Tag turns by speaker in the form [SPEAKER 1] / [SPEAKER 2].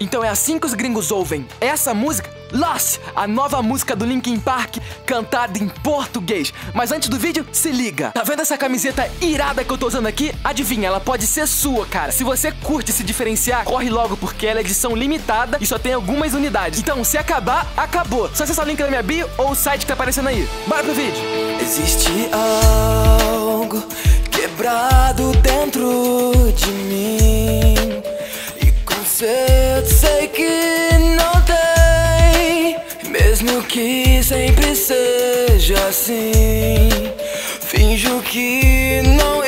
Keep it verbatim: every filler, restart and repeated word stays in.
[SPEAKER 1] Então é assim que os gringos ouvem essa música, Lost, a nova música do Linkin Park, cantada em português. Mas antes do vídeo, se liga. Tá vendo essa camiseta irada que eu tô usando aqui? Adivinha, ela pode ser sua, cara. Se você curte se diferenciar, corre logo, porque ela é edição limitada e só tem algumas unidades. Então, se acabar, acabou. Só acessa o link na minha bio ou o site que tá aparecendo aí. Bora pro vídeo.
[SPEAKER 2] Existe algo quebrado dentro de mim, e com certeza sei que não tem, mesmo que sempre seja assim. Finjo que não